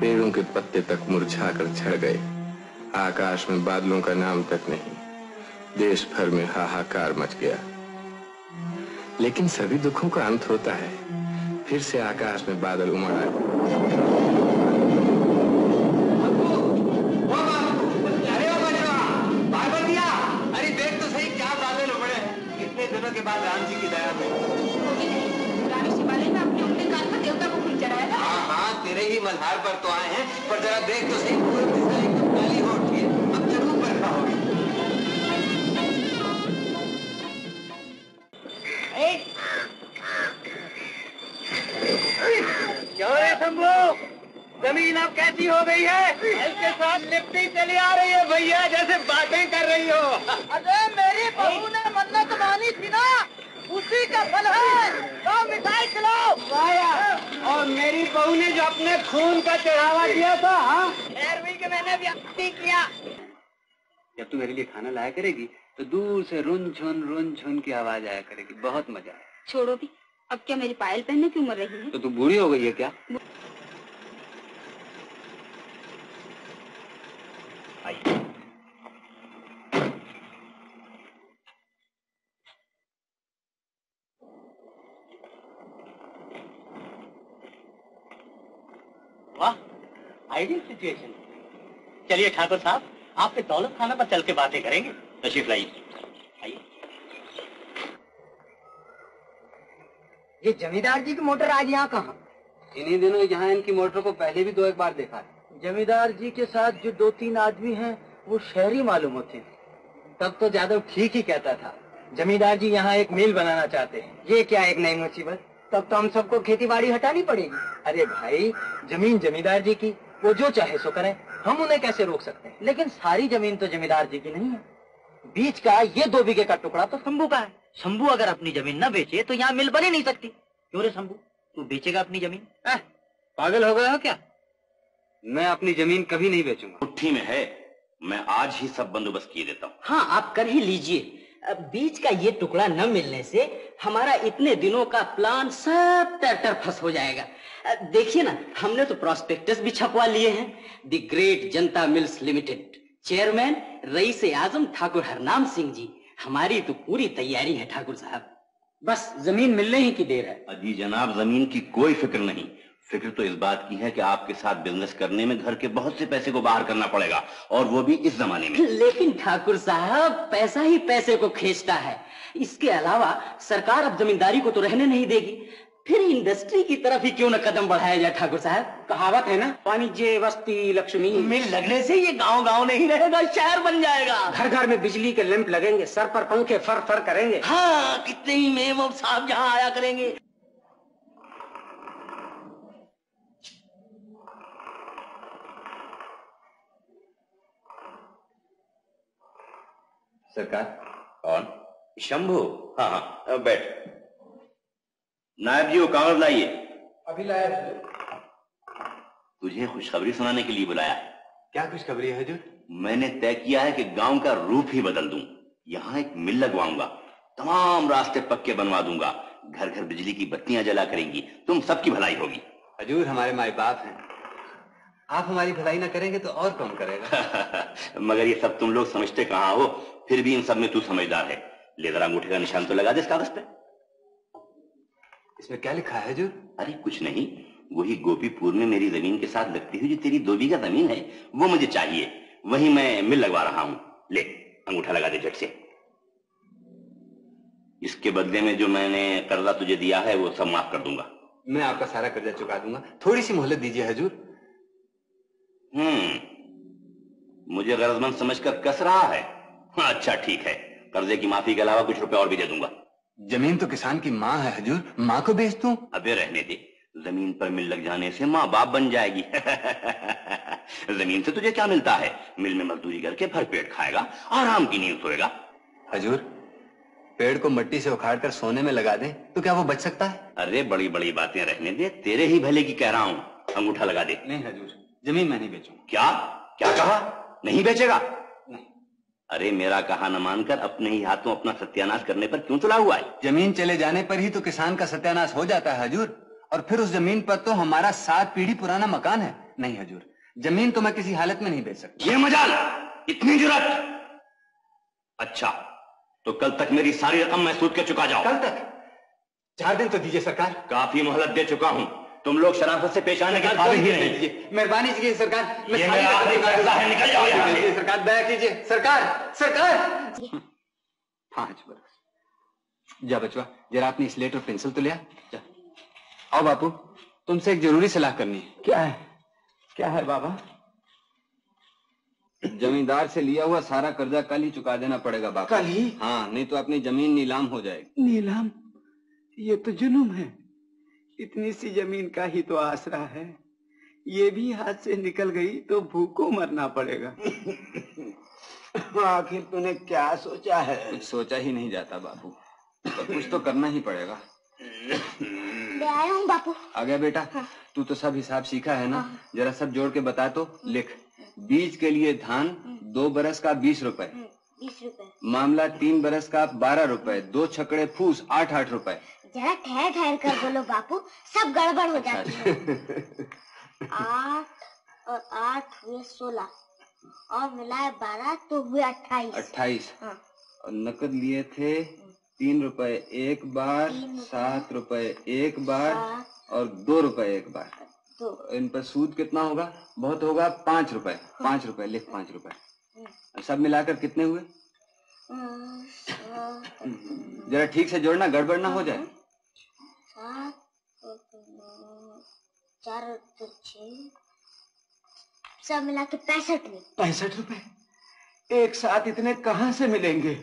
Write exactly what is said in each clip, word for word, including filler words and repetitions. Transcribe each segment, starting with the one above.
पेड़ों के पत्ते तक मुरझा कर झड़ गए। आकाश में बादलों का नाम तक नहीं। देश भर में हाहाकार मच गया। लेकिन सभी दुखों का अंत होता है। फिर से आकाश में बादल उमड़ आए। अरे देख तो सही क्या बादल उमड़े हैं। कितने दिनों के बाद राम जी की दया में। हाँ हाँ, तेरे ही मल्हार पर तो आए हैं, पर जरा देख तो सही, पूरी दिशा एकदम काली हो उठी है। अब जरूर बरखा होगी। क्या है शंभू? जमीन अब कैसी हो गई है? इसके साथ लिपटी चली आ रही है भैया, जैसे बातें कर रही हो। अरे मेरी बहू ने मन्नत मानी थी ना, उसी का फल है। तो मिठाई खिलाओ। और मेरी बहू ने जो अपने खून का चढ़ावा दिया था, हाँ, तेरहवीं के मैंने व्यक्ति किया। जब तू मेरे लिए खाना लाया करेगी तो दूर से रुन झुन रुन झुन की आवाज आया करेगी। बहुत मजा है। छोड़ो भी, अब क्या मेरी पायल पहनने की उम्र रही है? तो तू बूढ़ी हो गई है क्या? वाह, आइडियल सिचुएशन। चलिए ठाकुर साहब, आपके दौलत खाना पर चल के बातें करेंगे। तशरीफ लाइए। आइए। ये जमींदार जी की मोटर आज यहाँ कहाँ? इन्हीं दिनों यहाँ इनकी मोटर को पहले भी दो एक बार देखा है। जमींदार जी के साथ जो दो तीन आदमी हैं, वो शहरी मालूम होते हैं। तब तो जादव ठीक ही कहता था। जमींदार जी यहाँ एक मिल बनाना चाहते हैं। ये क्या एक नई मुसीबत? तब तो हम सबको खेती बाड़ी हटानी पड़ेगी। अरे भाई, जमीन जमींदार जी की, वो जो चाहे सो करें, हम उन्हें कैसे रोक सकते हैं? लेकिन सारी जमीन तो जमींदार जी की नहीं है। बीच का ये दो बीघे का टुकड़ा तो शंभू का है। शंभू अगर अपनी जमीन न बेचे तो यहाँ मिल बन ही नहीं सकती। क्यों रे शंभू, तू बेचेगा अपनी जमीन? आ, पागल हो गए हो क्या? मैं अपनी जमीन कभी नहीं बेचूंगा। मुट्ठी में है, मैं आज ही सब बंदोबस्त किए देता हूँ। हाँ, आप कर ही लीजिए। बीच का ये टुकड़ा न मिलने से हमारा इतने दिनों का प्लान सब तरतर फंस हो जाएगा। देखिए ना, हमने तो प्रॉस्पेक्टस भी छपवा लिए हैं। The great Janta mills limited, chairman रईस आजम ठाकुर हरनाम सिंह जी। हमारी तो पूरी तैयारी है ठाकुर साहब, बस जमीन मिलने ही की देर है। अजी जनाब, जमीन की कोई फिक्र नहीं। फिक्र तो इस बात की है कि आपके साथ बिजनेस करने में घर के बहुत से पैसे को बाहर करना पड़ेगा, और वो भी इस जमाने में। लेकिन ठाकुर साहब, पैसा ही पैसे को खींचता है। इसके अलावा सरकार अब जमींदारी को तो रहने नहीं देगी। फिर इंडस्ट्री की तरफ ही क्यों न कदम बढ़ाया जाए ठाकुर साहब। कहावत है ना, वाणिज्य वस्ती लक्ष्मी। मिल लगने से ये गांव गांव नहीं रहेगा, शहर बन जाएगा। घर घर में बिजली के लैंप लगेंगे, सर पर पंखे फर फर करेंगे। हाँ, कितने ही मेम साहब यहाँ आया करेंगे। सरकार। कौन? शंभू? हाँ हाँ, बैठ। नायब जी, वो कागज लाइए। अभी लाया। तुझे खुशखबरी सुनाने के लिए बुलाया है। क्या खुशखबरी है हुजूर? मैंने तय किया है कि गांव का रूप ही बदल दूं। यहाँ एक मिल लगवाऊंगा, तमाम रास्ते पक्के बनवा दूंगा, घर घर बिजली की बत्तियां जला करेंगी, तुम सबकी भलाई होगी। हुजूर, हमारे माई बाप हैं, आप हमारी भलाई ना करेंगे तो और कौन करेगा? मगर ये सब तुम लोग समझते कहाँ हो, फिर भी इन सब में तू समझदार है। ले जरा अंगूठे का निशान तो लगा दे इस कागज पे। इसमें क्या लिखा है हुजूर? अरे कुछ नहीं, वही गोपीपुर में मेरी जमीन के साथ लगती हुई जो तेरी दो बीघा जमीन है, वो मुझे चाहिए। वही मैं मिल लगवा रहा हूं। ले अंगूठा लगा दे झट से। इसके बदले में जो मैंने कर्जा तुझे दिया है वो सब माफ कर दूंगा। मैं आपका सारा कर्जा चुका दूंगा, थोड़ी सी मोहलत दीजिए हुजूर। हम्म, मुझे गरजमंद समझकर कस रहा है। हाँ, अच्छा ठीक है, कर्जे की माफी के अलावा कुछ रुपए और भी दे दूंगा। जमीन तो किसान की माँ है हुजूर, माँ को बेच दूं? अबे रहने दे, जमीन पर मिल लग जाने से माँ बाप बन जाएगी। जमीन से तुझे क्या मिलता है? मिल में मजदूरी करके भर पेट खाएगा, आराम की नींद सोएगा। हुजूर, पेड़ को मिट्टी से उखाड़कर सोने में लगा दें तो क्या वो बच सकता है? अरे बड़ी बड़ी बातें रहने दे, तेरे ही भले की कह रहा हूँ। अंगूठा लगा दे। नहीं हुजूर, जमीन मैं नहीं बेचूंगा। क्या क्या कहा? नहीं बेचेगा? नहीं। अरे मेरा कहा न मानकर अपने ही हाथों अपना सत्यानाश करने पर क्यों तुला हुआ है? जमीन चले जाने पर ही तो किसान का सत्यानाश हो जाता है हुजूर, और फिर उस जमीन पर तो हमारा सात पीढ़ी पुराना मकान है। नहीं हजूर, जमीन तो मैं किसी हालत में नहीं बेच सकता। ये मजाल, इतनी जुर्रत? अच्छा, तो कल तक मेरी सारी रकम मैं सूद के चुका जाओ। कल तक? चार दिन तो दीजिए सरकार। काफी मोहलत दे चुका हूं, तुम लोग शराफत से पेश आने के काबिल ही नहीं। मेहरबानी कीजिए सरकार, ये मेरा आखिरी फैसला है, निकल जाओ यहाँ से। सरकार दया कीजिए, सरकार सरकार। पांच बरस। जा बचवा, जरा अपनी स्लेट और पेंसिल तो ले आ। जा। आओ बापू, तुमसे एक जरूरी सलाह करनी है। क्या है? क्या है बाबा? जमींदार से लिया हुआ सारा कर्जा कल ही चुका देना पड़ेगा बापू। कल ही? हाँ, नहीं तो अपनी जमीन नीलाम हो जाएगी। नीलाम? ये तो जुल्म है। इतनी सी जमीन का ही तो आसरा है, ये भी हाथ से निकल गई तो भूखों मरना पड़ेगा। आखिर तूने क्या सोचा है? कुछ सोचा ही नहीं जाता बापू, तो कुछ तो करना ही पड़ेगा। मैं आया हूँ बापू। आ गया बेटा? हाँ। तू तो सब हिसाब सीखा है ना? हाँ। जरा सब जोड़ के बता तो। लिख, बीज के लिए धान दो बरस का बीस रुपए, बीस रुपए। मामला तीन बरस का बारह रुपए, दो छकड़े फूस आठ आठ रुपए। जरा ठहर ठहर कर बोलो बापू, सब गड़बड़ हो जाती है। आठ और आठ हुए सोलह, और मिलाए बारह तो हुए अट्ठाईस। अट्ठाईस। हाँ। और नकद लिए थे तीन रुपए एक बार, सात रुपए एक बार और दो रुपए एक बार। तो इन पर सूद कितना होगा? बहुत होगा, पांच रुपए। हाँ। पांच रुपए लिख, पांच रुपए। सब मिलाकर कितने हुए? जरा ठीक से जोड़ना, गड़बड़ ना हो जाए। सात, चार, छह, सब मिला के पैंसठ में। पैंसठ रुपए एक साथ इतने कहाँ से मिलेंगे?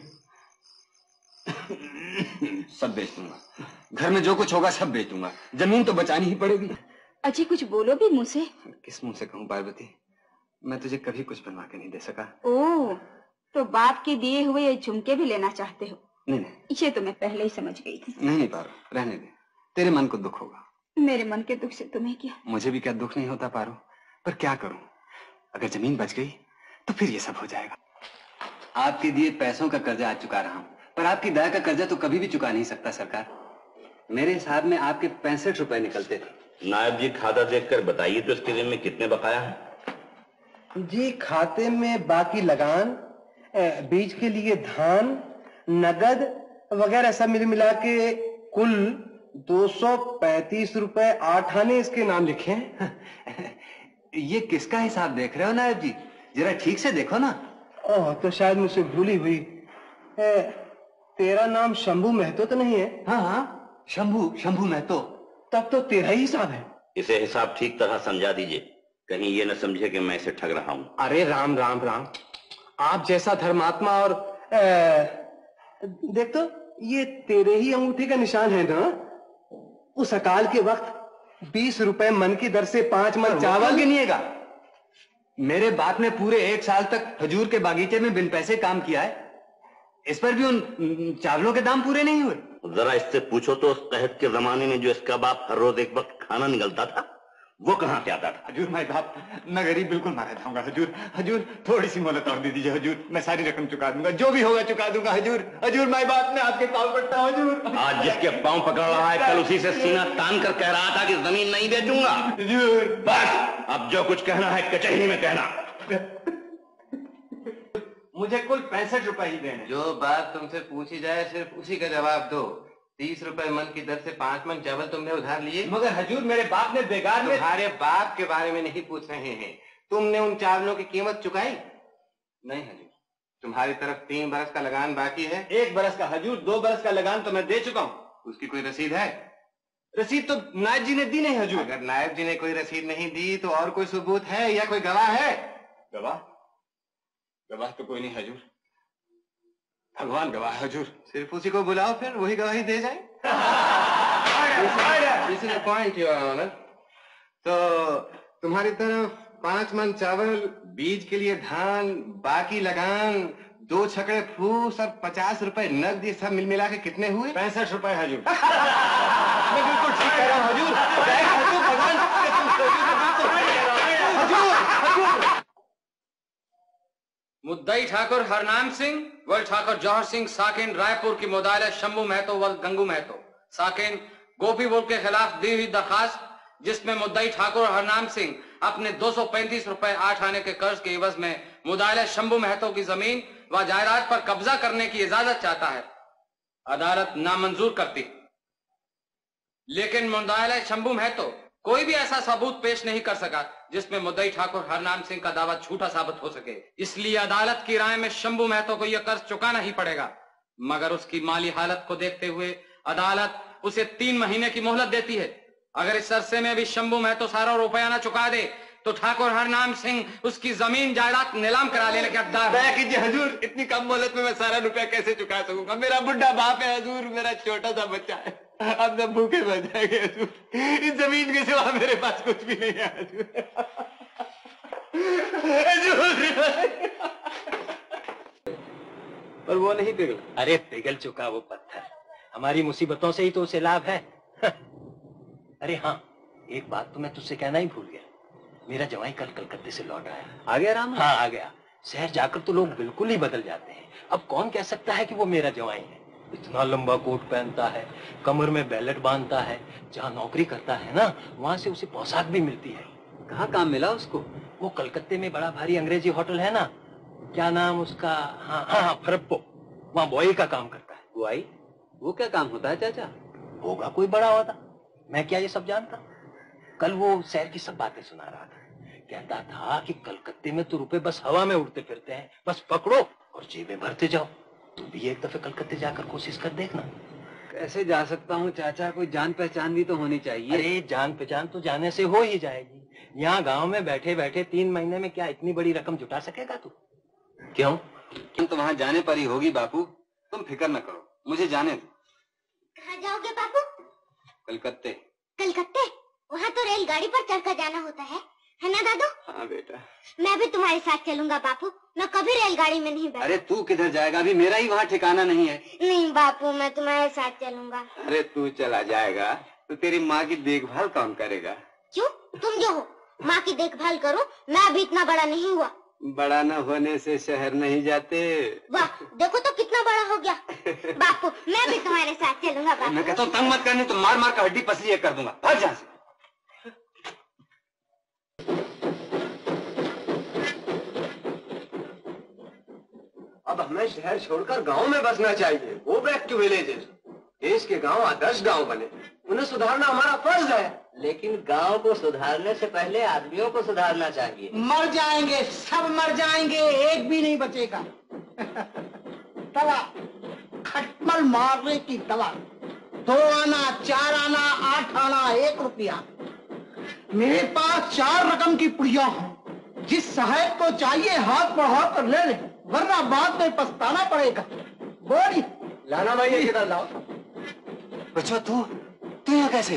सब बेच दूंगा, घर में जो कुछ होगा सब बेच दूंगा, जमीन तो बचानी ही पड़ेगी। अजी कुछ बोलो भी मुंह से। किस मुंह से कहूँ पार्वती, मैं तुझे कभी कुछ बनवा के नहीं दे सका। ओह, तो बाप के दिए हुए ये झुमके भी लेना चाहते हो? नहीं नहीं, ये तो मैं पहले ही समझ गई थी। नहीं नहीं पारो, रहने दे, तेरे मन को दुख होगा। मेरे मन के दुख से तुम्हें क्या? मुझे भी क्या दुख नहीं होता पारो, पर क्या करूं, अगर जमीन बच गई तो फिर ये सब हो जाएगा। आपके दिए पैसों का कर्जा आज चुका रहा हूं, पर आपकी दया का कर्जा तो कभी भी चुका नहीं सकता सरकार। मेरे हिसाब में आपके पैंसठ रुपए निकलते थे। नायब जी, खाता देखकर बताइए तो इसके दिन में कितने बकाया है? जी, खाते में बाकी लगान, बीज के लिए धान, नगद वगैरह सब मिल मिला के कुल दो सौ पैंतीस रुपए आठ आने इसके नाम लिखे हैं। ये किसका हिसाब देख रहे हो नायब जी? जरा ठीक से देखो ना। ओह, तो शायद मुझसे भूली हुई। ए, तेरा नाम शंभू महतो तो नहीं है? हाँ हाँ, शंभू शंभू महतो। तब तो तेरा ही हिसाब है। इसे हिसाब ठीक तरह समझा दीजिए, कहीं ये न समझे कि मैं इसे ठग रहा हूँ। अरे राम राम राम, आप जैसा धर्मात्मा। और ए, देख तो, ये तेरे ही अंगूठे का निशान है ना? उस अकाल के वक्त बीस रुपए मन की दर से पांच मन चावल गिनिएगा। मेरे बाप ने पूरे एक साल तक हजूर के बागीचे में बिन पैसे काम किया है, इस पर भी उन चावलों के दाम पूरे नहीं हुए। जरा इससे पूछो तो, उस कहत के जमाने में जो इसका बाप हर रोज एक वक्त खाना निकलता था, वो कहाँ से आता था? हजूर मैं बाप, मैं गरीब बिल्कुल मारा जाऊंगा। हजूर हजूर थोड़ी सी मोहलत और दे दीजिए हजूर, मैं सारी रकम चुका दूंगा, जो भी होगा चुका दूंगा हजूर। हजूर मैं बाप में आपके पाँव पड़ता हूँ हजूर। आज जिसके पाँव पकड़ रहा है, कल उसी से सीना तान कर कह रहा था कि जमीन नहीं बेचूंगा। हजूर बस, अब जो कुछ कहना है कचहरी में कहना। मुझे कुल पैंसठ रुपए ही देने। जो बात तुमसे पूछी जाए सिर्फ उसी का जवाब दो। तीस रुपए मन की दर से पांच मन चावल तुमने उधार लिए। मगर हजूर मेरे बाप ने बेकार में। तुम्हारे बाप के बारे में नहीं पूछ रहे हैं, तुमने उन चावलों की कीमत चुकाई? नहीं हजूर। तुम्हारी तरफ तीन बरस का लगान बाकी है। एक बरस का हजूर, दो बरस का लगान तो मैं दे चुका हूँ। उसकी कोई रसीद है? रसीद तो नायब जी ने दी नहीं हजूर। अगर नायब जी ने कोई रसीद नहीं दी तो और कोई सबूत है या कोई गवाह है? गवाह? गवाह तो कोई नहीं हजूर, भगवान गवाह हजूर। सिर्फ उसी को बुलाओ, फिर वही गवाही दे जाए। This is a point, Your Honor. तो तुम्हारी तरफ पांच मन चावल, बीज के लिए धान, बाकी लगान, दो छकड़े फूस और पचास रुपए नकद, ये सब मिल मिला के कितने हुए? पैंसठ रुपए हजूर। मैं बिल्कुल ठीक कह रहा हूँ हजूर। हजूर भगवान हजूर। मुद्दई ठाकुर हरनाम सिंह व ठाकुर जौहर सिंह साकिन रायपुर की मुदाइला शंभू महतो व गंगू महतो साकिन गोपी बोल के खिलाफ दी हुई दरखास्त जिसमें मुद्दई ठाकुर हरनाम सिंह अपने दो सौ पैंतीस रुपए आठ आने के कर्ज के एवज में मुदाइले शंभू महतो की जमीन व जायदाद पर कब्जा करने की इजाजत चाहता है। अदालत नामंजूर करती, लेकिन मुदाइले शंभू महतो कोई भी ऐसा सबूत पेश नहीं कर सका जिसमें मुद्दई ठाकुर हरनाम सिंह का दावा झूठा साबित हो सके। इसलिए अदालत की राय में शंभू महतो को यह कर्ज चुकाना ही पड़ेगा, मगर उसकी माली हालत को देखते हुए अदालत उसे तीन महीने की मोहलत देती है। अगर इस अरसे में भी शंभू महतो सारा रुपया न चुका दे तो ठाकुर हरनाम सिंह उसकी जमीन जायदाद नीलाम करा लेने के हकदार। दया कीजिए हजूर, इतनी कम मोहलत में मैं सारा रुपया कैसे चुका सकूंगा? मेरा बुढ़ा बाप है हजूर, मेरा छोटा सा बच्चा है, अब सब भूखे मर जाएंगे हजूर। इस जमीन के सिवा मेरे पास कुछ भी नहीं है हजूर। पर वो नहीं पिघला। अरे पिघल चुका वो पत्थर, हमारी मुसीबतों से ही तो उसे लाभ है। अरे हाँ, एक बात तो मैं तुझसे कहना ही भूल गया, मेरा जवाई कल कलकत्ते से लौट आया। आ गया राम? हाँ आ गया। शहर जाकर तो लोग बिल्कुल ही बदल जाते हैं। अब कौन कह सकता है कि वो मेरा जवाई है? इतना लंबा कोट पहनता है, कमर में बैलेट बांधता है, जहाँ नौकरी करता है ना वहाँ से उसे पोशाक भी मिलती है। कहाँ काम मिला उसको? वो कलकत्ते में बड़ा भारी अंग्रेजी होटल है ना, क्या नाम उसका, हाँ हाँ फरप्पो, वहाँ बॉय का काम करता है। बुआई? वो क्या काम होता है चाचा? होगा कोई बड़ा होता, मैं क्या ये सब जानता? कल वो शहर की सब बातें सुना रहा था, कहता था कि कलकत्ते में तो रुपए बस हवा में उड़ते फिरते हैं, बस पकड़ो और जेबें भरते जाओ। तुम भी एक दफे कलकत्ते जाकर कोशिश कर देखना। कैसे जा सकता हूँ चाचा, कोई जान पहचान भी तो होनी चाहिए। अरे जान पहचान तो जाने से हो ही जाएगी। यहाँ गांव में बैठे बैठे तीन महीने में क्या इतनी बड़ी रकम जुटा सकेगा तू? क्यों? तुम तो वहाँ जाने पर ही होगी बापू, तुम फिक्र न करो, मुझे जाने दो। कहाँ जाओगे बापू? कलकत्ते। कलकत्ते? वहाँ तो रेलगाड़ी पर चढ़कर जाना होता है, है ना दादू? हाँ बेटा। मैं भी तुम्हारे साथ चलूंगा बापू, मैं कभी रेलगाड़ी में नहीं बैठा। अरे तू किधर जाएगा, अभी मेरा ही वहाँ ठिकाना नहीं है। नहीं बापू, मैं तुम्हारे साथ चलूंगा। अरे तू चला जाएगा तो तेरी माँ की देखभाल कौन करेगा? क्यों? तुम जो हो माँ की देखभाल करो, मैं अभी इतना बड़ा नहीं हुआ। बड़ा न होने से शहर नहीं जाते। वाह, देखो तो कितना बड़ा हो गया। बापू मैं भी तुम्हारे साथ चलूंगा बापू। मैं कहता हूँ तंग मत करने, तो मार मार कर हड्डी पसली कर दूंगा, भाग जा। अब हमें शहर छोड़कर गांव में बसना चाहिए, गो बैक टू विलेजेस। देश के गांव आदर्श गांव बने, उन्हें सुधारना हमारा फर्ज है। लेकिन गांव को सुधारने से पहले आदमियों को सुधारना चाहिए। मर जाएंगे, सब मर जाएंगे, एक भी नहीं बचेगा। दवा, खटमल मारने की दवा, दो आना, चार आना, आठ आना, एक रुपया। मेरे पास चार रकम की पुड़िया है, जिस सहायक को चाहिए हाथ बढ़ा कर ले ले, वरना बाद में पछताना पड़ेगा। बोली लाना भाई, ये किधर लाओ। बच्चों तू तू यहाँ कैसे?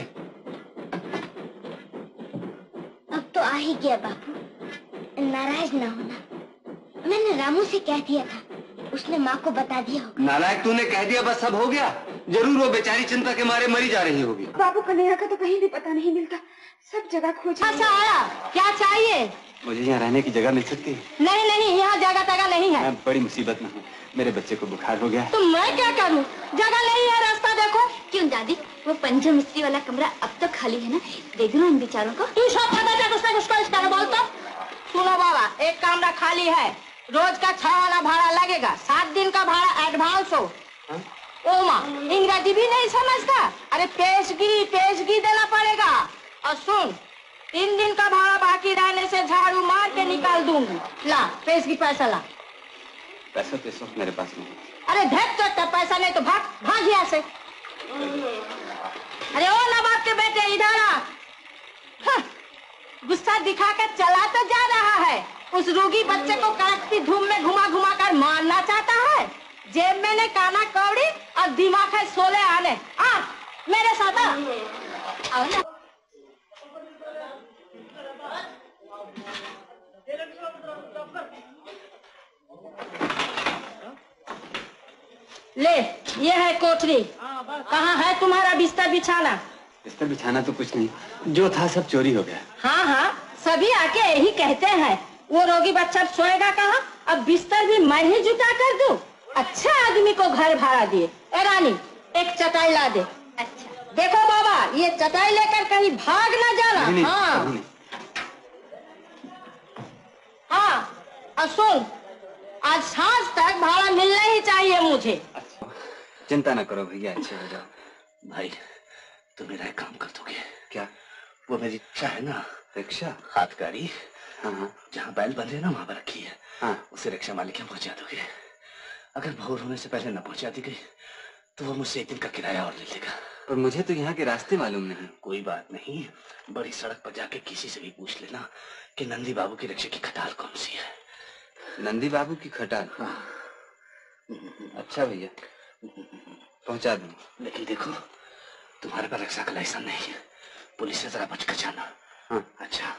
अब तो आ ही गया बापू, नाराज ना होना। मैंने रामू से कह दिया था, उसने माँ को बता दिया होगा। नालायक, तूने कह दिया बस सब हो गया? जरूर वो बेचारी चिंता के मारे मरी जा रही होगी। बाबू कन्हैया का तो कहीं भी पता नहीं मिलता, सब जगह खोज। अच्छा आया, क्या चाहिए? मुझे यहाँ रहने की जगह मिल सकती है? नहीं नहीं, यहाँ जगह तगह नहीं है। मैं बड़ी मुसीबत में हूँ, मेरे बच्चे को बुखार हो गया। तो मैं क्या करूँ, जगह नहीं है, रास्ता देखो। क्यों दादी, वो पंचम मिस्त्री वाला कमरा अब तक खाली है ना, दे दो इन बेचारों को। तू सब पता है उसने उसको इस तरह बोलता। सुनो बाबा, एक कमरा खाली है, रोज का छह आना भाड़ा लगेगा, सात दिन का भाड़ा एडवांस हो। ओ माँ, इंग्रजी भी नहीं समझता? अरे पेशगी पेशगी देना पड़ेगा। और सुन, तीन दिन का भाड़ा बाकी रहने से झाड़ू मार के निकाल दूंगी। ला पेशगी पैसा ला। पैसा पैसा मेरे पास नहीं। अरे धक तो पैसा नहीं तो भाग भाग यहाँ से। अरे ओ नवाब के बेटे इधर आ। हाँ, गुस्सा दिखाकर चला तो जा रहा है, उस रोगी बच्चे को कड़कती धूम में घुमा घुमा कर मारना चाहता है। जेब में ने काना कौड़ी और दिमाग है सोले आने। आ मेरे साथ आ। आओ ना। ले, ये है कोठरी। कहाँ है तुम्हारा बिस्तर बिछाना? बिस्तर बिछाना तो कुछ नहीं, जो था सब चोरी हो गया। हाँ हाँ, सभी आके यही कहते हैं। वो रोगी बच्चा सोएगा कहाँ? अब बिस्तर भी मैं ही जुटा कर दूं? अच्छा आदमी को घर भाड़ा दिए। ए रानी, एक चटाई ला दे। अच्छा। देखो बाबा, ये चटाई लेकर कहीं भाग ना जाना। नहीं, हाँ नहीं। हाँ और सुन, आज सांझ तक भाड़ा मिलना ही चाहिए मुझे। अच्छा, चिंता ना करो भैया, अच्छे हो जाओ। भाई तुम मेरा एक काम कर दोगे क्या? वो मेरी रिक्शा है ना, रिक्शा? हाथकारी, हाँ हाँ, जहाँ बैल बंधे ना वहां पर रखी है, हाँ। उसे रिक्शा मालिक के पहुंचा दोगे। अगर भोर होने से पहले न पहुंचा दी गई तो वो मुझसे एक दिन का किराया और ले लेगा। पर मुझे तो यहाँ के रास्ते मालूम नहीं। कोई बात नहीं, बड़ी सड़क पर जाके किसी से भी पूछ लेना कि नंदी बाबू की रिक्शे की खटाल कौन सी है। नंदी बाबू की खटाल? हाँ। अच्छा भैया, पहुंचा दूँ। लेकिन देखो, तुम्हारे पर रिक्शा का लाइसेंस नहीं है, पुलिस से जरा बच कर जाना। हाँ। अच्छा।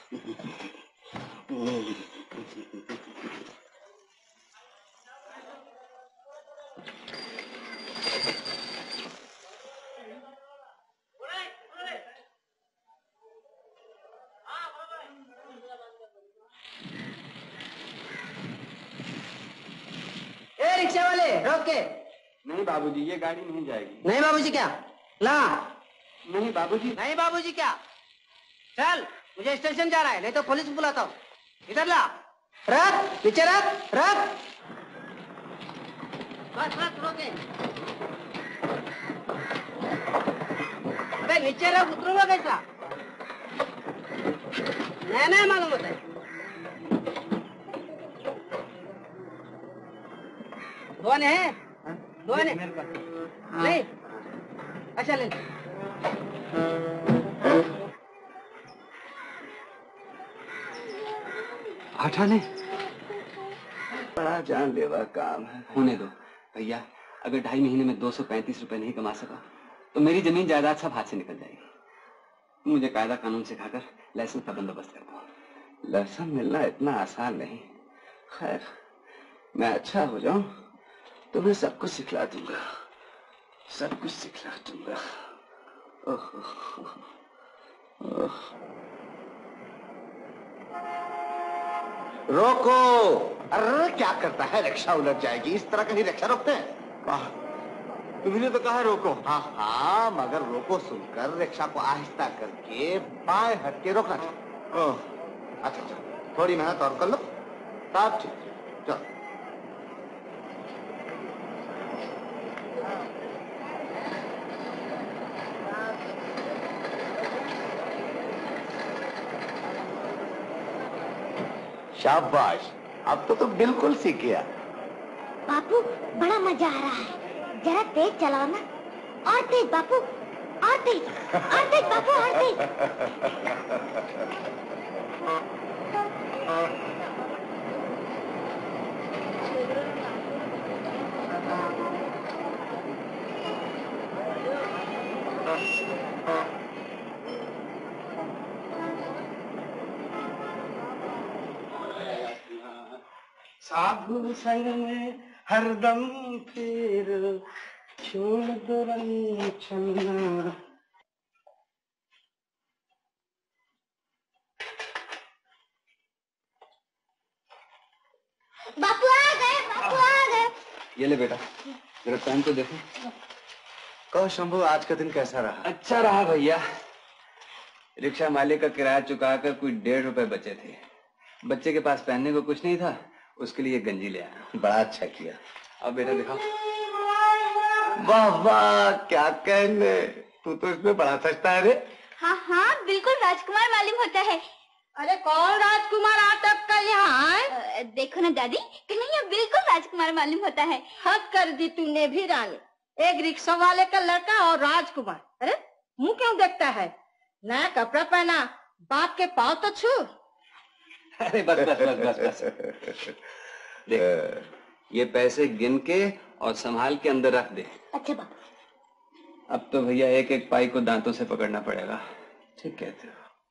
ए रिक्शा वाले रोक के। नहीं बाबूजी, ये गाड़ी नहीं जाएगी। नहीं बाबूजी क्या? ला। नहीं बाबूजी। नहीं बाबूजी क्या? चल, मुझे स्टेशन जा रहा है, नहीं तो पुलिस बुलाता हूँ। इधर ला। रख, पीछे रख, रख। बस बस रोके। अबे नीचे रख, उतरूंगा कैसा? नहीं नहीं मालूम होता है। दोन है? दोन है? नहीं? अच्छा ले। हटाने? बड़ा जानलेवा काम है। होने दो भैया, अगर ढाई महीने में दो सौ पैंतीस रुपए नहीं कमा सका तो मेरी जमीन जायदाद सब हाथ से निकल जाएगी। मुझे कायदा कानून सिखाकर लाइसेंस का बंदोबस्त कर दो। लाइसेंस मिलना इतना आसान नहीं। खैर, मैं अच्छा हो जाऊं तो मैं सब कुछ सिखला दूंगा, सब कुछ सिखला दूंगा। ओह, ओह, ओह। रोको! अरे क्या करता है, रिक्शा उलट जाएगी। इस तरह कहीं रिक्शा रोकते हैं? तुमने तो कहा रोको। हाँ हाँ, मगर रोको सुनकर रिक्शा को आहिस्ता करके बाएं हट के रोकना चाहिए। ओह, अच्छा अच्छा, थोड़ी मेहनत और कर लो, सब ठीक है। चलो। शाबाश, अब तो तुम बिल्कुल सीख गया। बापू बड़ा मजा आ रहा है, जरा तेज चलाओ ना। और तेज बापू, और तेज, और तेज बापू, और तेज। साधु संग में हरदम फिर छोड़ दो रंग चलना। बापू आ गए, बापू आ गए। ये ले बेटा, जरा टाइम तो देखो। कहो शंभू, आज का दिन कैसा रहा? अच्छा रहा भैया। रिक्शा मालिक का किराया चुकाकर कुछ डेढ़ रुपए बचे थे। बच्चे के पास पहनने को कुछ नहीं था, उसके लिए गंजी ले आया। बड़ा अच्छा किया। अब बेटा दिखाओ। वाह वाह, क्या कहने, तू तो इसमें बड़ा सस्ता है रे। हाँ हाँ बिल्कुल राजकुमार मालूम होता है। अरे कौन राजकुमार आटक का यहाँ है? देखो ना दादी, कन्हैया बिल्कुल राजकुमार मालूम होता है। हद कर दी तूने भी रानी, एक रिक्शा वाले का लड़का और राजकुमार। अरे मुंह क्यों देखता है? नया कपड़ा पहना, बाप के पाँव तो छू। अरे बस बस बस बस बस। देख, ये पैसे गिन के और संभाल के अंदर रख दे। अच्छा बापू। अब तो भैया एक एक पाई को दांतों से पकड़ना पड़ेगा। ठीक कहते हो।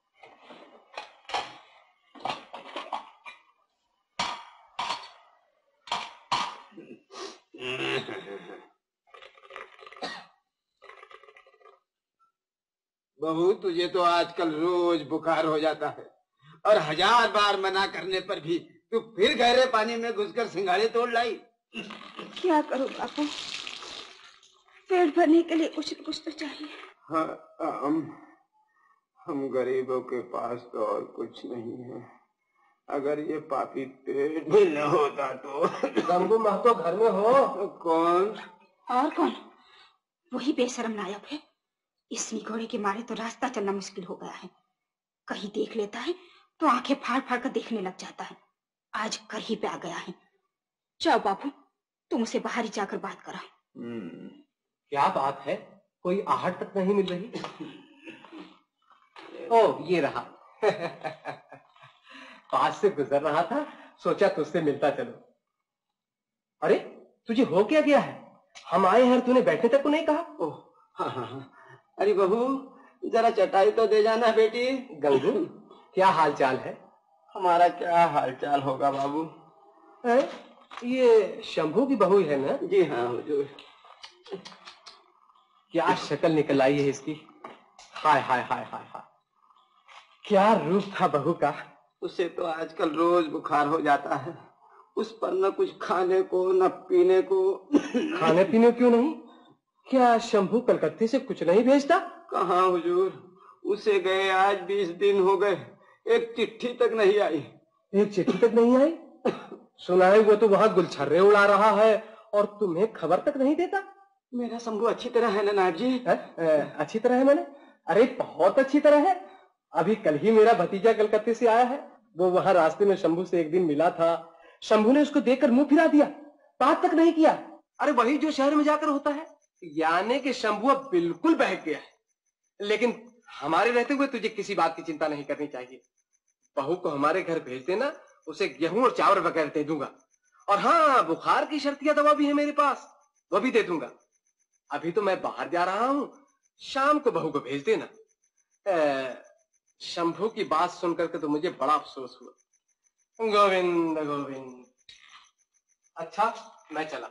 बहू, तुझे तो आजकल रोज बुखार हो जाता है और हजार बार मना करने पर भी तू फिर गहरे पानी में घुसकर सिंघाड़े तोड़ लाई। क्या करूं बापू, पेट भरने के लिए कुछ न कुछ तो चाहिए। हाँ, हम हम गरीबों के पास तो और कुछ नहीं है। अगर ये पापी पेट भी न होता तो। शंभू महतो घर में हो? कौन? और कौन? वही बेशरम नायब है। इस निगोड़े के मारे तो रास्ता चलना मुश्किल हो गया है। कहीं देख लेता है तो आंखें फाड़ फाड़ कर देखने लग जाता है। आज कर ही पे आ गया है। जाओ बाबू, तुम उसे बाहर ही जाकर बात करा। क्या बात है? कोई आहट तक नहीं मिल रही। ओ, ये रहा। पास से गुजर रहा था, सोचा तुझसे मिलता चलो। अरे तुझे हो क्या गया है? हम आए हैं, तूने बैठने तक को नहीं कहा। ओह हाँ हाँ हाँ। अरे बहू जरा चटाई तो दे जाना बेटी। गंगू, क्या हाल चाल है? हमारा क्या हाल चाल होगा बाबू। है? ये शंभू की बहू है ना? जी हाँ हुजूर। क्या शक्ल निकल आई है इसकी। हाय हाय हाय हाय हाय, क्या रूप था बहू का। उसे तो आजकल रोज बुखार हो जाता है। उस पर न कुछ खाने को न पीने को। खाने पीने क्यों नहीं? क्या शंभू कलकत्ते से कुछ नहीं भेजता? कहाँ हुजूर, उसे गए आज बीस दिन हो गए, एक चिट्ठी तक नहीं आई। एक चिट्ठी तक नहीं आई? सुना है वो तो वहाँ गुलछर्रे उड़ा रहा है और तुम्हें खबर तक नहीं देता। मेरा शंभू अच्छी तरह है ना नायब जी? है? अच्छी तरह है मैंने? अरे बहुत अच्छी तरह है। अभी कल ही मेरा भतीजा कलकत्ते से आया है। वो वहाँ रास्ते में शंभू से एक दिन मिला था। शंभू ने उसको देखकर मुंह फिरा दिया, बात तक नहीं किया। अरे वही जो शहर में जाकर होता है। यानी कि शंभू अब बिल्कुल बहक गया है। लेकिन हमारे रहते हुए तुझे किसी बात की चिंता नहीं करनी चाहिए। बहू को हमारे घर भेज देना, उसे गेहूं और चावल वगैरह दे दूंगा। और हाँ, बुखार की शर्तिया दवा भी है मेरे पास, वो भी दे दूंगा। अभी तो मैं बाहर जा रहा हूँ, शाम को बहू को भेज देना। शंभू की बात सुनकर के तो मुझे बड़ा अफसोस हुआ। गोविंद गोविंद। अच्छा मैं चला।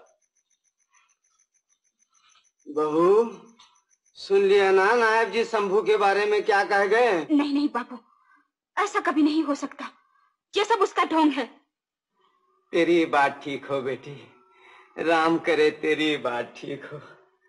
बहू सुन लिया ना नायब जी शंभू के बारे में क्या कह गए? नहीं नहीं बाबू, ऐसा कभी नहीं हो सकता। ये सब उसका ढोंग है। तेरी बात ठीक हो बेटी, राम करे तेरी बात ठीक हो।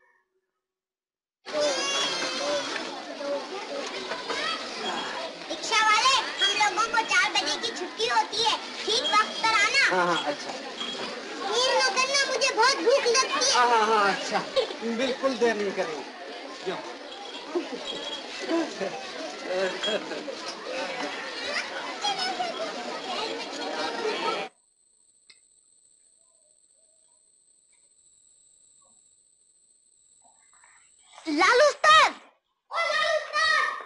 रिक्शा वाले, हम लोगों को चार बजे की छुट्टी होती है, ठीक वक्त पर आना। हाँ हाँ अच्छा। देर न करना, मुझे बहुत भूख लगती है। हाँ हाँ हाँ अच्छा, बिल्कुल देर नहीं करेंगे। लालू उस्ताद, ओ लालू उस्ताद।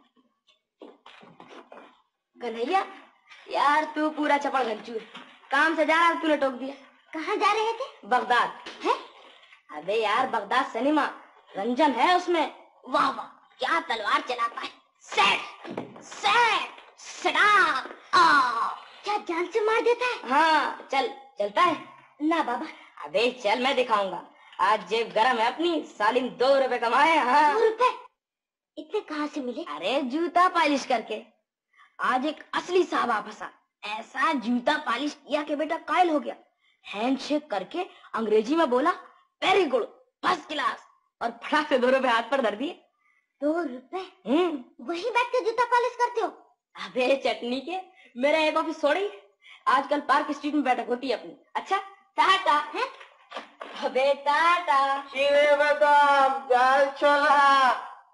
कन्हैया, यार तू पूरा चपड़ गंचू है। काम से जा रहा तूने टोक दिया। कहाँ जा रहे थे? बगदाद है? अबे यार बगदाद सिनेमा, रंजन है उसमें। वाह वाह, क्या तलवार चलाता है। सेट सेट सड़ा। क्या जान से मार देता है? हाँ चल, चलता है ना बाबा। अबे चल, मैं दिखाऊंगा। आज जेब गरम है अपनी, सालिम दो रुपए कमाए। हाँ दो रुपए? इतने कहाँ से मिले? अरे जूता पॉलिश करके। आज एक असली साहबा फंसा, ऐसा जूता पॉलिश किया कि बेटा कायल हो गया। हैंडशेक करके अंग्रेजी में बोला वेरी गुड, फर्स्ट क्लास, और फटाक से दो रुपए हाथ पर धर दिए। दो रुपए? हम्म वही बैठ के जूता पॉलिश करते हो? अबे चटनी के, मेरा एक ऑफिस छोड़ी, आजकल पार्क स्ट्रीट में बैठक होती है अपनी। अच्छा टाटा है? अबे टाटा। चीनी बादाम, दाल छोला।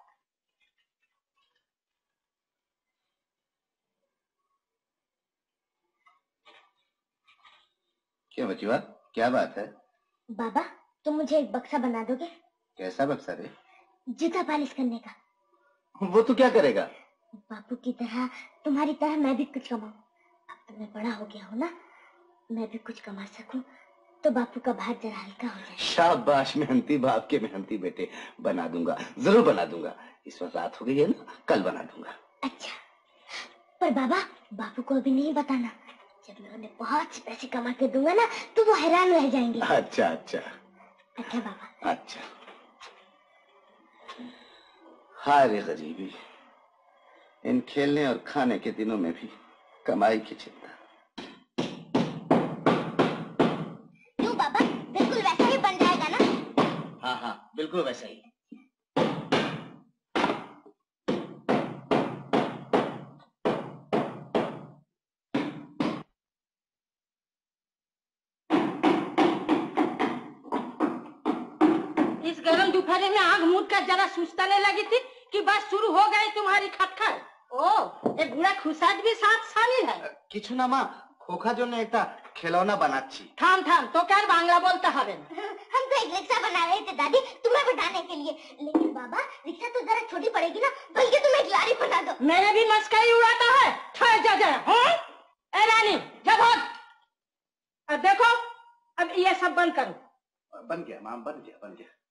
क्यों बचुआ, क्या बात है? बाबा तुम मुझे एक बक्सा बना दोगे? कैसा बक्सा रे? जूता पॉलिश करने का। वो तू क्या करेगा? बापू की तरह, तुम्हारी तरह मैं भी कुछ कमाऊं। अब तो मैं बड़ा हो गया हूँ ना, मैं भी कुछ कमा सकूं तो बापू का भार जरा हल्का हो जाए। शाबाश मेहनती बाप के मेहनती बेटे, बना दूंगा, जरूर बना दूंगा। इस वक्त रात हो गई है ना, कल बना दूंगा। अच्छा, पर बाबा बापू को अभी नहीं बताना। जब मैं उन्हें बहुत से पैसे कमा के दूंगा ना, तो वो हैरान रह जाएंगे। अच्छा अच्छा अच्छा बाबा। अच्छा। हाय रे गरीबी, इन खेलने और खाने के दिनों में भी कमाई की चिंता। क्यों बाबा, बिल्कुल वैसा ही बन जाएगा ना? हाँ हाँ बिल्कुल वैसा ही। इस गर्म दोपहर में आग मूद कर जरा सुस्ताने लगी थी कि बस शुरू हो गई तुम्हारी खटखट। ओ एक बुढ़ा खुशाद भी साथ शामिल है। किछु ना माँ, खोखा जो ने एक खिलौना बनाची। थाम थाम तो क्या बांग्ला बोलता हवे। हम तो एक रिक्शा बना रहे थे दादी तुम्हें बिठाने के लिए, लेकिन बाबा रिक्शा तो जरा छोटी पड़ेगी ना, बल्कि तुम एक लारी बना दो। मेरे भी मस्करी उड़ाता है। ठहर जा जा। हाँ? ए रानी जा भाग। अब देखो अब ये सब बंद करो। बन गया माँ, बन गया बन गया।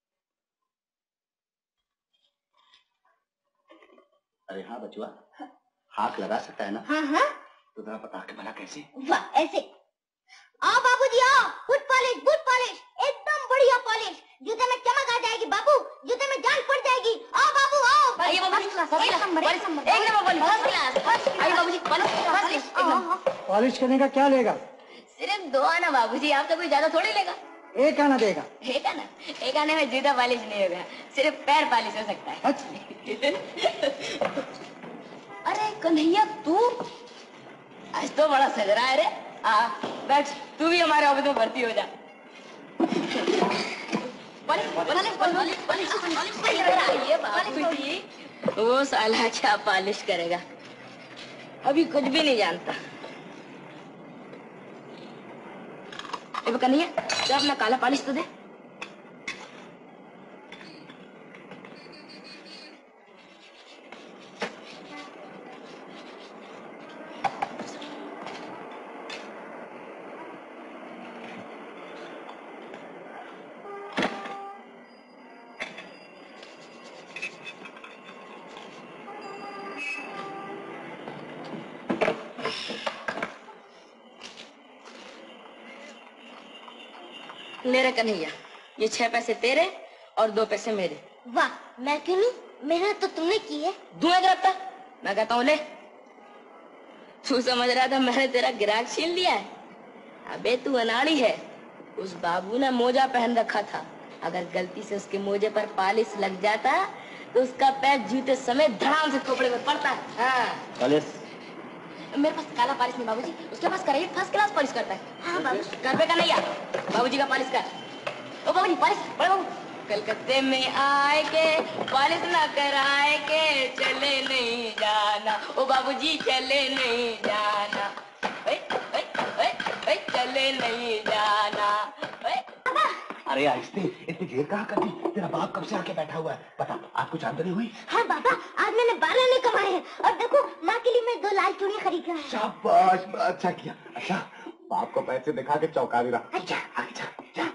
अरे हाँ बचुआ, हाथ लगा सकता है ना? हाँ हाँ। तो जरा बता के भला कैसे? वाह ऐसे। आओ बाबूजी आओ, फुट पॉलिश फुट पॉलिश एकदम बढ़िया पॉलिश, जूते में चमक आ जाएगी बाबू, जूते में जान पड़ जाएगी। आओ बाबू आओ। आइए बाबूजी, एक नंबर एक नंबर एक नंबर पॉलिश, फर्स्ट क्लास। आइए बाबूजी, पॉलिश पॉलिश एक नंबर। पॉलिश करने का क्या लेगा? सिर्फ दो आना बाबूजी, आपका कोई ज्यादा थोड़ी लेगा। एक आना देगा? एक आना, एक आने में जूता पॉलिश नहीं होगा, सिर्फ पैर पॉलिश हो सकता है। अरे कन्हैया तू आज तो बड़ा सज रहा है रे। आ बैठ, तू भी हमारे ऑफिस में भर्ती हो जा। Polish polish polish polish polish. वो साला क्या पॉलिश करेगा, अभी कुछ भी नहीं जानता। ए कन्हैया तो अपना काला पॉलिश तो दे। ले रे कन्हैया, ये छह पैसे तेरे और दो पैसे मेरे। वाह, मैं क्यों लूं? मेहनत तो तुमने की है। दूंगा गिरफ्तार, मैं कहता हूँ ले। तू समझ रहा था मैंने तेरा गिराक छीन लिया है? अबे तू अनाड़ी है। उस बाबू ने मोजा पहन रखा था, अगर गलती से उसके मोजे पर पॉलिश लग जाता तो उसका पैर जूते समेत धड़ाम से खोपड़े में पड़ता है। हाँ। पॉलिश? मेरे पास काला पॉलिश नहीं बाबूजी, उसके पास करेगी फर्स्ट क्लास पॉलिश करता है। हाँ बाबू, घर पे का नहीं आ, बाबूजी का पॉलिश कर। ओ बाबूजी पॉलिश, बड़े बाबू। कलकत्ते में आए के पॉलिश ना कराए के चले नहीं जाना, ओ बाबूजी चले नहीं जाना, ए, ए, ए, ए, चले नहीं जाना। अरे आहिस्ते, इतनी देर कहाँ कर दी? तेरा बाप कब से आके बैठा हुआ है? बता, आज कुछ आमदनी हुई? हाँ बाबा, आज मैंने बारह आने कमाए हैं, और देखो माँ के लिए मैं दो लाल चूड़ियाँ खरीद कर आया। शाबाश, अच्छा किया। अच्छा, बाप को पैसे दिखा के चौंका दे रहा। अच्छा, आगे जा, जा।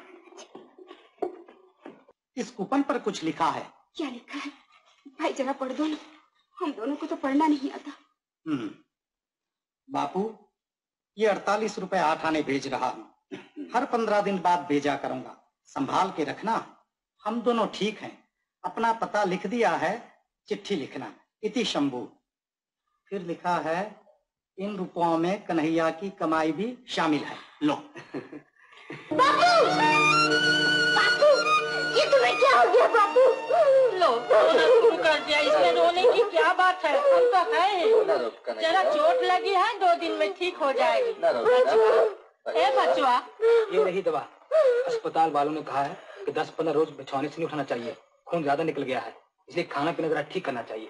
इस कूपन पर कुछ लिखा है। क्या लिखा है भाई, जरा पढ़ दो ना, हम दोनों को तो पढ़ना नहीं आता। हम्म, बापू ये अड़तालीस रुपए आठ आने भेज रहा हूँ, हर पंद्रह दिन बाद भेजा करूंगा, संभाल के रखना। हम दोनों ठीक हैं, अपना पता लिख दिया है, चिट्ठी लिखना। इति शंभू। फिर लिखा है इन रुपयों में कन्हैया की कमाई भी शामिल है। लो। बापू, बापू, ये तुम्हें क्या हो गया बापू? लो शुरू कर दिया, इसमें रोने की क्या बात है, हम तो है। जरा चोट लगी है, दो दिन में ठीक हो जाएगी। ए बचवा, ये रही दवा। अस्पताल वालों ने कहा है कि दस पंद्रह रोज बिछौने से नहीं उठाना चाहिए, खून ज्यादा निकल गया है, इसलिए खाना पीना जरा ठीक करना चाहिए।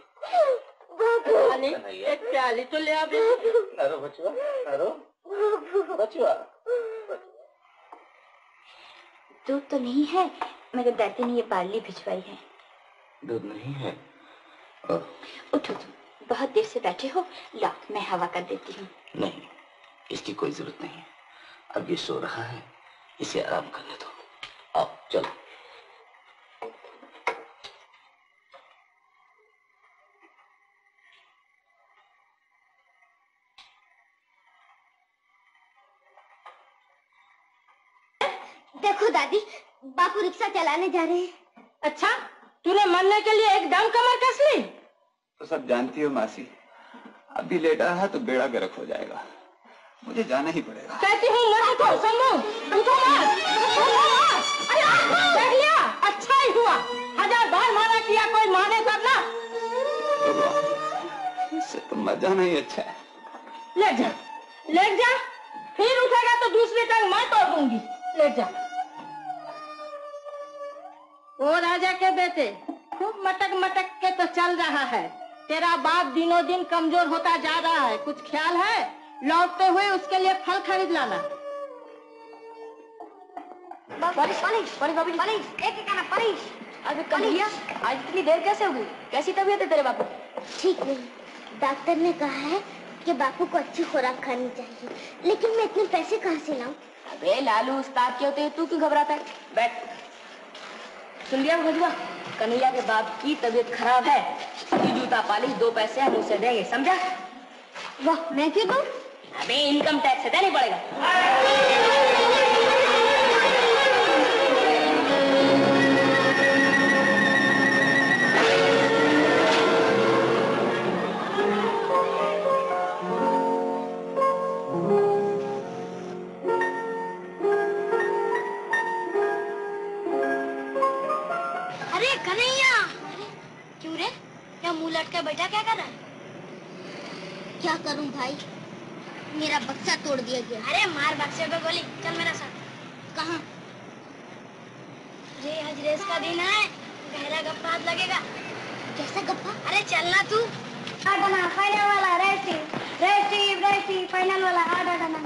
एक प्याली तो ले आ। नरो बचवा, नरो बचवा। दूध तो नहीं है, मगर दादी ने ये बार्ली भिजवाई है। दूध नहीं है? उठो तुम, बहुत देर से बैठे हो, लो मैं हवा कर देती हूँ। नहीं, इसकी कोई जरूरत नहीं है, अब ये सो रहा है, इसे आराम करने दो। आओ चलो। देखो दादी, बापू रिक्शा चलाने जा रहे हैं। अच्छा, तूने मरने के लिए एकदम कमर कस ली? तो सब जानती हो मासी, अभी लेटा है तो बेड़ा गर्क हो जाएगा, मुझे जाना ही पड़ेगा। कहती हूँ मत उठो, शंभू उठो मत, देख लिया, अच्छा ही हुआ, हजार बार माना किया, कोई माने करना। इससे तो मजा नहीं अच्छा है। लेट जा, लेट जा, फिर उठेगा तो दूसरी टांग मैं तोड़ दूंगी। लेट जा। ओ राजा के बेटे, खूब मटक मटक के तो चल रहा है। तेरा बाप दिनों दिन कमजोर होता जा रहा है, कुछ ख्याल है? लौटते हुए उसके लिए फल खरीद लाना। बारिश बारिश बारिश बारिश बारिश एक एक आना बारिश। अबे कन्हैया, आज इतनी देर कैसे हो गई? कैसी तबीयत है तेरे बापू? ठीक नहीं, डॉक्टर ने कहा है कि बापू को अच्छी खुराक खानी चाहिए, लेकिन मैं इतने पैसे कहाँ से लाऊं? अबे लालू, उस्ताद के होते तू क्यों घबराता है? बैठ। सुन लिया भजुआ, कन्हैया के बाप की तबीयत खराब है, जूता पालिश दो पैसे हम उसे देंगे, समझा? वाह, मैं क्यों दूं? अबे इनकम टैक्स से देना पड़ेगा। अरे कन्हैया, क्यों रे? क्या मुंह लटका बैठा, क्या कर रहा है? क्या करूं भाई, मेरा बक्सा तोड़ दिया गया। अरे मार बक्से पे गोली, चल मेरा साथ। कहाँ? अरे आज रेस का दिन है, गहरा गप्पा हाथ लगेगा। कैसा गप्पा? अरे चलना तू। आडना फाइनल वाला रेसी रेसी रेसी फाइनल वाला आडना।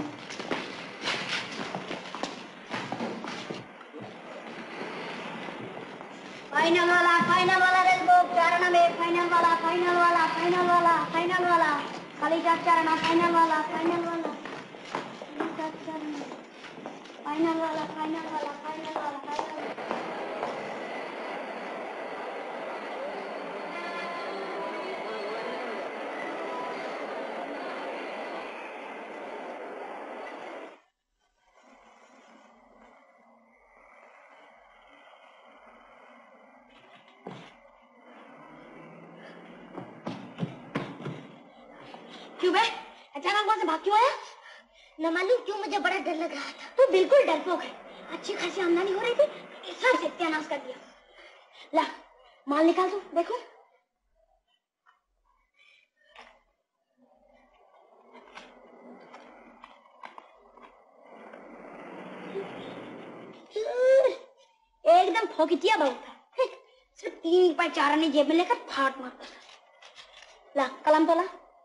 फाइनल वाला फाइनल वाला रेस बुक चारण में फाइनल वाला फाइनल वाला फाइनल वाला फाइनल वाला खाली चारण फाइनल वाला फाइनल वाला फाइनल वाला फाइनल वाला फाइनल वाला फाइनल। क्यों बे, अचानक वहां से भाग क्यों आया? न मालूम क्यों, मुझे बड़ा डर लग रहा था। तो बिल्कुल डरपोक है, अच्छी खासी आमदनी हो रही थी, सब सत्यानाश कर दिया। ला माल निकाल दो, देखो। एकदम फोकितिया बहुत था, सिर्फ तीन रुपए चार आने जेब में लेकर फाट मारता था। ला कलम तो ला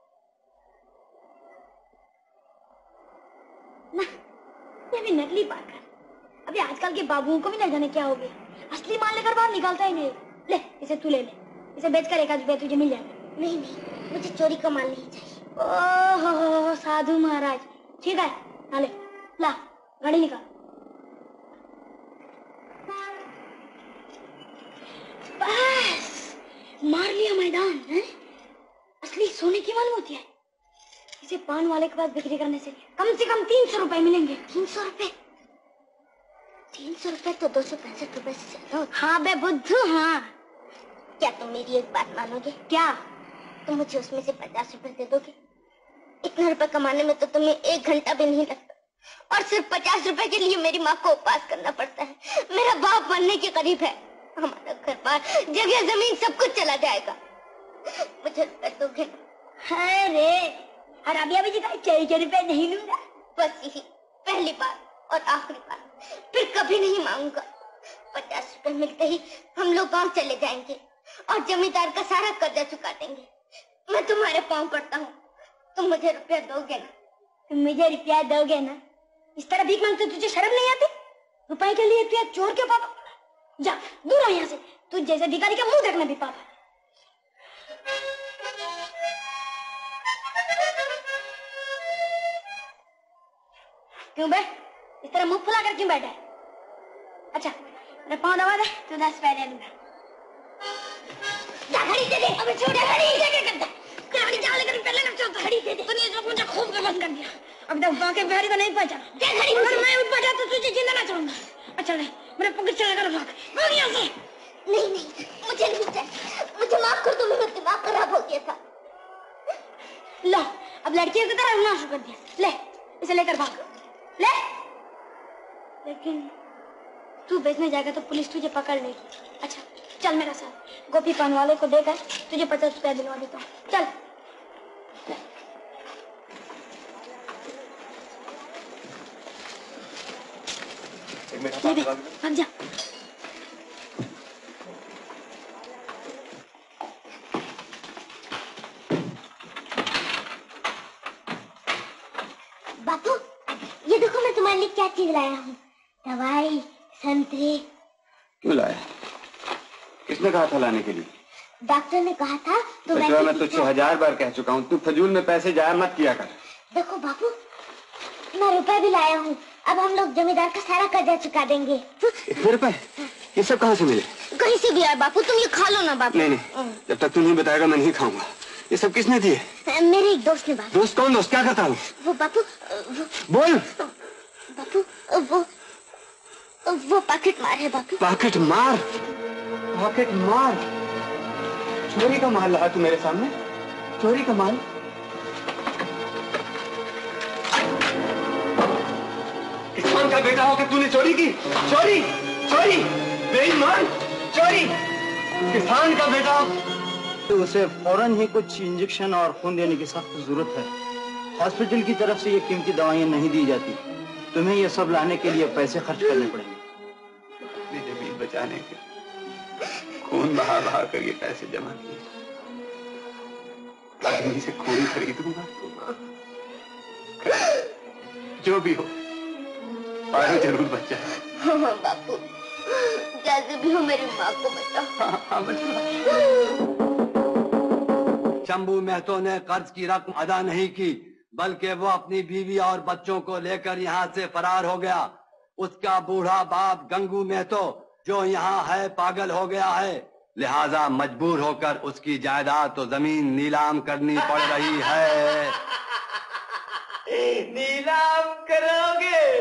ना, ये अभी नकली पाकर, अभी आजकल के बाबुओं को भी न जाने क्या हो गया, असली माल लेकर बाहर निकालता ही नहीं। ले इसे तू ले ले, इसे बेचकर एक आध रुपया तुझे मिल जाएगा। नहीं नहीं, मुझे चोरी का माल नहीं चाहिए। ओहो साधु महाराज, ठीक है ना, ले ला गाड़ी निकाल। बस मार लिया मैदान है। असली सोने की मालूम होती है, इसे पान वाले के पास बिक्री करने से कम से कम तीन सौ रुपए मिलेंगे। तीन सौ रुपए? तीन सौ रुपए तो दो सौ पैंसठ रुपए से ज्यादा। हाँ बे बुद्धू, हाँ। क्या तुम मेरी एक बात मानोगे? क्या? तुम मुझे उसमें से पचास रुपए दे दोगे? इतने रुपए कमाने में तो तुम्हें एक घंटा भी नहीं लगता, और सिर्फ पचास रुपए के लिए मेरी माँ को उपवास करना पड़ता है। मेरा बाप मरने के करीब है, हमारा घर बार जगह जमीन सब कुछ चला जाएगा। मुझे रुपए दोगे? अरे और अभी अभी जी चौरी चौरी रुपए नहीं लूंगा, बस यही पहली बार और आखिरी बार, फिर कभी नहीं मांगूंगा। पचास रुपए मिलते ही हम लोग गांव चले जाएंगे और जमींदार का सारा कर्जा चुका देंगे। मैं तुम्हारे पाँव पड़ता हूँ, तुम मुझे रुपया दोगे ना? तुम मुझे रुपया दोगे ना? इस तरह भीख मांगते तुझे शर्म नहीं आती? रुपए के लिए तू चोर के पापा, जा दूर हो यहाँ से, तू जैसे भिखारी का मुंह देखना भी पापा। क्यों बे, इस तरह मुंह फुला कर क्यों बैठा है? अच्छा मेरे पाँव दबा दे तो दस रुपए दे दूंगा। जा घड़ी दे दे। अबे छोड़, घड़ी क्या क्या करता है? घड़ी क्या लेकर पहले ना चलता, घड़ी दे दे। तूने इसमें मुझे खूब बंद कर दिया, अब तक बाकी बिहारी को नहीं पहचाना। क्या घड़ी? अगर मैं उठ बैठा तो तुझे जिंदा ना छोड़ूंगा। अच्छा नहीं, मेरे पकड़ चला कर भाग भाग यहाँ से। नहीं नहीं, मुझे नहीं चाहिए, मुझे माफ कर दो, मेरा दिमाग खराब हो गया था। लो अब लड़कियों की तरह रोना शुरू कर दिया, ले इसे लेकर भाग ले। लेकिन तू बेचने जाएगा तो पुलिस तुझे पकड़ लेगी। अच्छा चल मेरा साथ, गोपी पान वाले को देकर तुझे पचास रुपया दिलवा देता हूँ, चल। ले बे, भाग जा। बापू ये देखो मैं तुम्हारे लिए क्या चीज लाया हूँ। दवाई, संतरे। क्यों लाया? किसने कहा था लाने के लिए? डॉक्टर ने कहा था तो मैं मैं तुझसे हजार बार कह चुका हूँ, तू फजूल में पैसे जाया मत किया कर। देखो बापू मैं रुपए भी लाया हूँ, अब हम लोग जमींदार का सारा कर्जा चुका देंगे। इतने रुपए? ये सब कहाँ से मिले? कहीं से भी आए बापू, तुम ये खा लो ना बापू। नहीं नहीं, जब तक तू नहीं बताएगा मैं नहीं खाऊंगा। ये सब किसने दिए? मेरे एक दोस्त ने। बापू दोस्त? कौन दोस्त? क्या करता हूँ? वो बापू वो... बोल। बापू वो वो पॉकेट मार है बापू। पॉकेट मार? पॉकेट मार? चोरी का माल लाया तू मेरे सामने? चोरी का माल? किसान का बेटा होकर तूने चोरी की? चोरी चोरी बेईमान चोरी! किसान का बेटा। तो उसे फौरन ही कुछ इंजेक्शन और खून देने की सख्त जरूरत है। हॉस्पिटल की तरफ से ये कीमती दवाइयां नहीं दी जाती। तुम्हें ये सब लाने के लिए पैसे खर्च करने पड़ेंगे। अपनी जमीन बचाने के खून बहा बहा कर ये पैसे जमा किए। आदमी से खून खरीदूंगा। जो भी हो पारो जरूर बचा। हाँ बापू जैसे भी हो मेरी माँ को बचाओ। हाँ, हाँ, बचा। शंभू महतो ने कर्ज की रकम अदा नहीं की, बल्कि वो अपनी बीवी और बच्चों को लेकर यहाँ से फरार हो गया। उसका बूढ़ा बाप गंगू महतो जो यहाँ है पागल हो गया है, लिहाजा मजबूर होकर उसकी जायदाद तो जमीन नीलाम करनी पड़ रही है। नीलाम करोगे?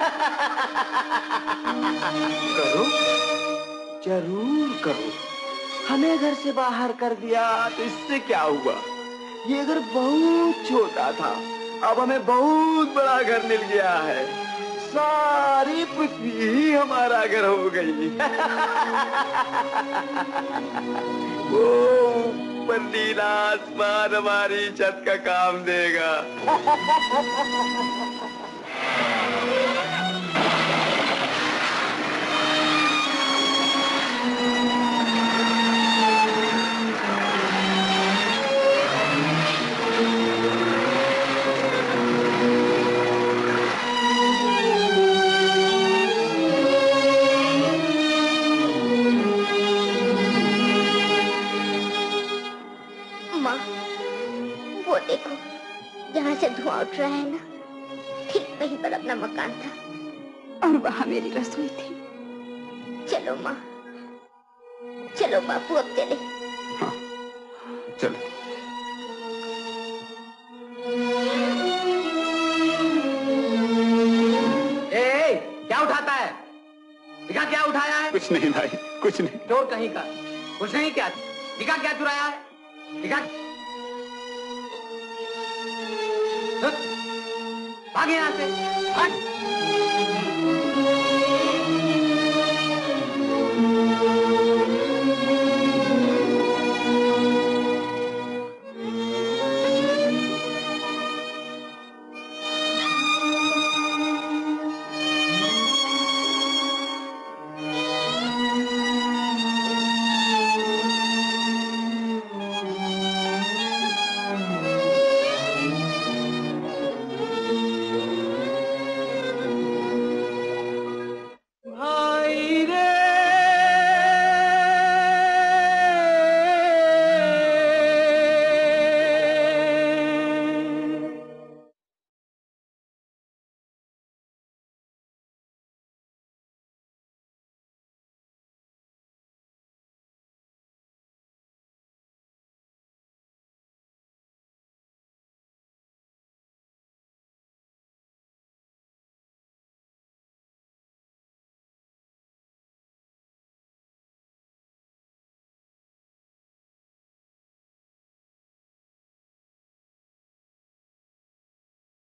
करो, जरूर करो। हमें घर से बाहर कर दिया तो इससे क्या हुआ? ये घर बहुत छोटा था, अब हमें बहुत बड़ा घर मिल गया है। सारी पृथ्वी ही हमारा घर हो गई। वो ऊपर नीला आसमान हमारी छत का काम देगा। धुआं उठ रहा है ना, ठीक वहीं पर अपना मकान था और वहां मेरी रसोई थी। चलो माँ, चलो बापू अब चले। हाँ, चलो। ए, ए, क्या उठाता है? दिखा क्या उठाया है? कुछ नहीं भाई, कुछ नहीं। चोर कहीं का, कुछ नहीं। क्या दिखा क्या चुराया है? दिखा। भाग यहाँ से, हट।